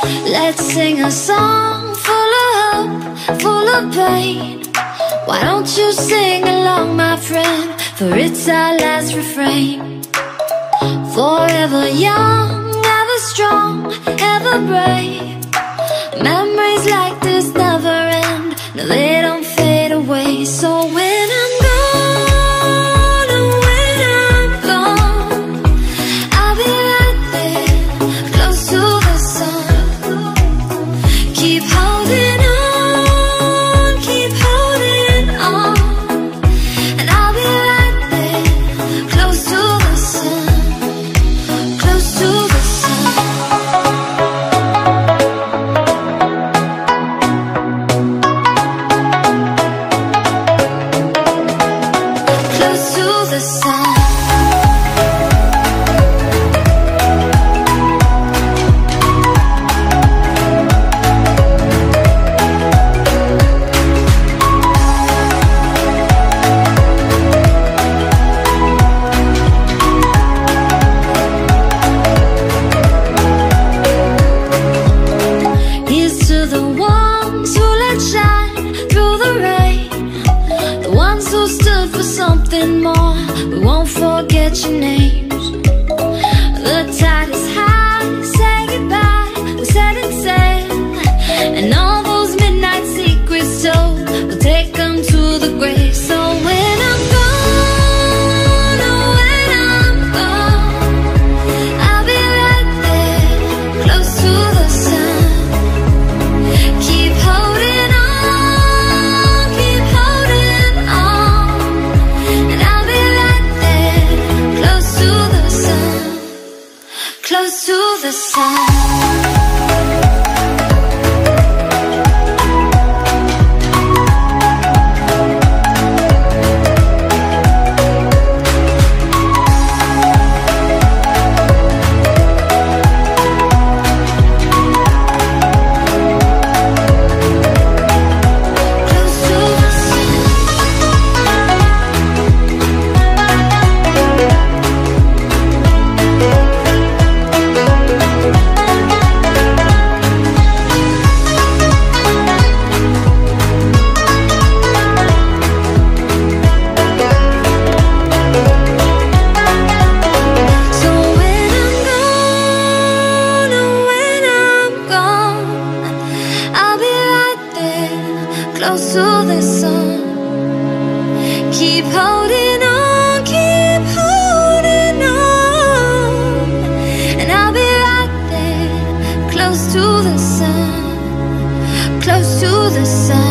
Let's sing a song full of hope, full of pain. Why don't you sing along, my friend? For it's our last refrain. Forever young, ever strong, ever brave. Memories like this never end. No, they don't fade away. So when I'm gone, oh, when I'm gone, I'll be right there, close to the sun. Keep holding on, keep holding on, and I'll be right there, close to the sun, close to the sun. Close to the sun. Here's to the ones who let shine through the rain, the ones who stood for something more. We won't forget your names. The tide is high, say goodbye, we're setting sail, and all those midnight secrets told, we'll take them to the grave. So when I'm gone, oh, when I'm gone, I'll be right there, close to the sun. Keep holding on, keep holding on, and I'll be right there, close to the sun, close to the sun. Close to the sun. So when I'm gone, oh, when I'm gone, I'll be right there, close to the sun. Keep holding on, keep holding on, and I'll be right there, close to the sun, close to the sun.